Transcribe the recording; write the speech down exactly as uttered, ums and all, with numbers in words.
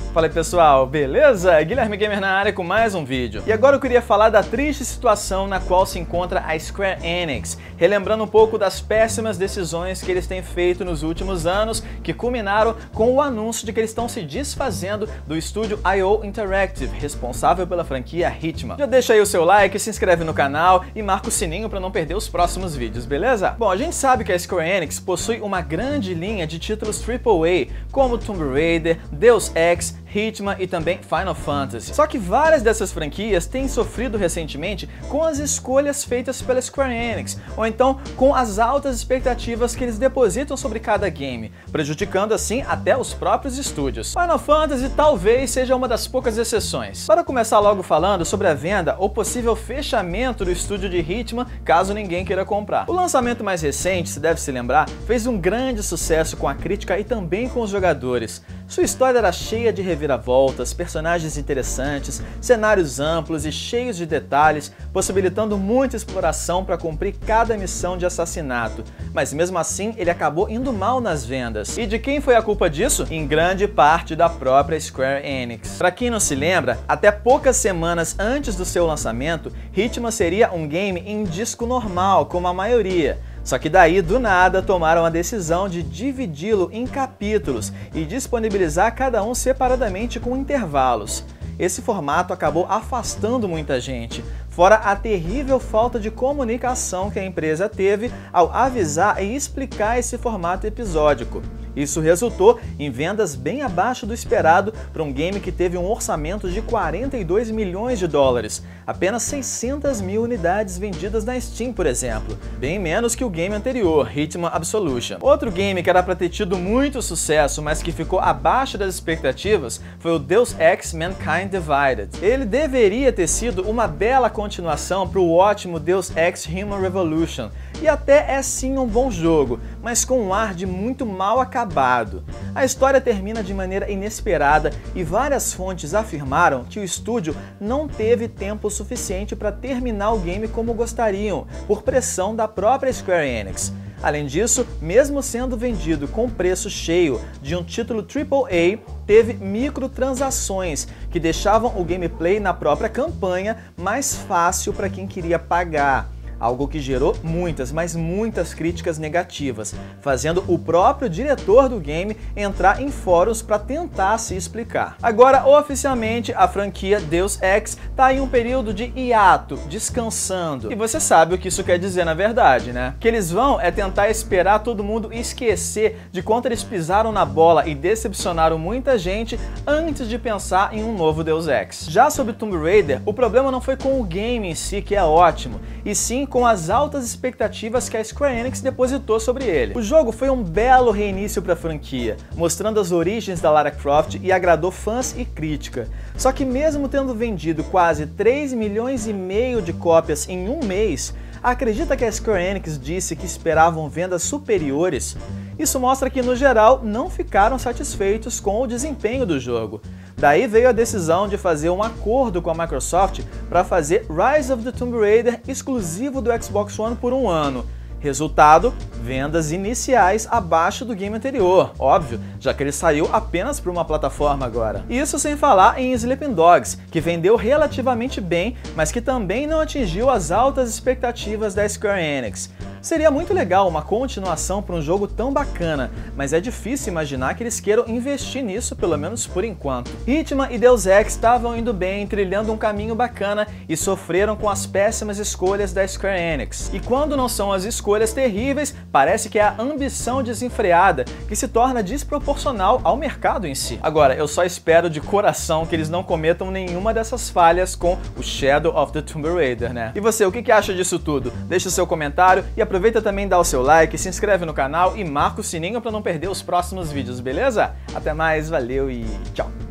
Fala aí pessoal, beleza? Guilherme Gamer na área com mais um vídeo. E agora eu queria falar da triste situação na qual se encontra a Square Enix, relembrando um pouco das péssimas decisões que eles têm feito nos últimos anos, que culminaram com o anúncio de que eles estão se desfazendo do estúdio I O Interactive, responsável pela franquia Hitman. Já deixa aí o seu like, se inscreve no canal e marca o sininho para não perder os próximos vídeos, beleza? Bom, a gente sabe que a Square Enix possui uma grande linha de títulos triplo A, como Tomb Raider, Deus Ex, Hitman e também Final Fantasy. Só que várias dessas franquias têm sofrido recentemente com as escolhas feitas pela Square Enix, ou então com as altas expectativas que eles depositam sobre cada game, prejudicando assim até os próprios estúdios. Final Fantasy talvez seja uma das poucas exceções. Para começar logo falando sobre a venda ou possível fechamento do estúdio de Hitman, caso ninguém queira comprar. O lançamento mais recente, se deve se lembrar, fez um grande sucesso com a crítica e também com os jogadores. Sua história era cheia de reviravoltas, personagens interessantes, cenários amplos e cheios de detalhes, possibilitando muita exploração para cumprir cada missão de assassinato. Mas mesmo assim, ele acabou indo mal nas vendas. E de quem foi a culpa disso? Em grande parte da própria Square Enix. Para quem não se lembra, até poucas semanas antes do seu lançamento, Hitman seria um game em disco normal, como a maioria. Só que daí, do nada, tomaram a decisão de dividi-lo em capítulos e disponibilizar cada um separadamente com intervalos. Esse formato acabou afastando muita gente, fora a terrível falta de comunicação que a empresa teve ao avisar e explicar esse formato episódico. Isso resultou em vendas bem abaixo do esperado para um game que teve um orçamento de quarenta e dois milhões de dólares, apenas seiscentas mil unidades vendidas na Steam, por exemplo, bem menos que o game anterior, Hitman Absolution. Outro game que era para ter tido muito sucesso, mas que ficou abaixo das expectativas, foi o Deus Ex Mankind Divided. Ele deveria ter sido uma bela continuação para o ótimo Deus Ex Human Revolution, e até é sim um bom jogo, mas com um ar de muito mal acabado. A história termina de maneira inesperada e várias fontes afirmaram que o estúdio não teve tempo suficiente para terminar o game como gostariam, por pressão da própria Square Enix. Além disso, mesmo sendo vendido com preço cheio de um título triplo A, teve microtransações que deixavam o gameplay na própria campanha mais fácil para quem queria pagar. Algo que gerou muitas, mas muitas críticas negativas, fazendo o próprio diretor do game entrar em fóruns para tentar se explicar. Agora, oficialmente, a franquia Deus Ex está em um período de hiato, descansando. E você sabe o que isso quer dizer na verdade, né? Que eles vão é tentar esperar todo mundo esquecer de quanto eles pisaram na bola e decepcionaram muita gente antes de pensar em um novo Deus Ex. Já sobre Tomb Raider, o problema não foi com o game em si, que é ótimo, e sim com as altas expectativas que a Square Enix depositou sobre ele. O jogo foi um belo reinício para a franquia, mostrando as origens da Lara Croft e agradou fãs e crítica. Só que mesmo tendo vendido quase três milhões e meio de cópias em um mês, acredita que a Square Enix disse que esperavam vendas superiores? Isso mostra que, no geral, não ficaram satisfeitos com o desempenho do jogo. Daí veio a decisão de fazer um acordo com a Microsoft para fazer Rise of the Tomb Raider exclusivo do Xbox One por um ano. Resultado, vendas iniciais abaixo do game anterior, óbvio, já que ele saiu apenas para uma plataforma agora. Isso sem falar em Sleeping Dogs, que vendeu relativamente bem, mas que também não atingiu as altas expectativas da Square Enix. Seria muito legal uma continuação para um jogo tão bacana, mas é difícil imaginar que eles queiram investir nisso, pelo menos por enquanto. Hitman e Deus Ex estavam indo bem, trilhando um caminho bacana e sofreram com as péssimas escolhas da Square Enix. E quando não são as escolhas terríveis, parece que é a ambição desenfreada que se torna desproporcional ao mercado em si. Agora, eu só espero de coração que eles não cometam nenhuma dessas falhas com o Shadow of the Tomb Raider, né? E você, o que acha disso tudo? Deixa o seu comentário e aproveita também dá o seu like, se inscreve no canal e marca o sininho para não perder os próximos vídeos, beleza? Até mais, valeu e tchau!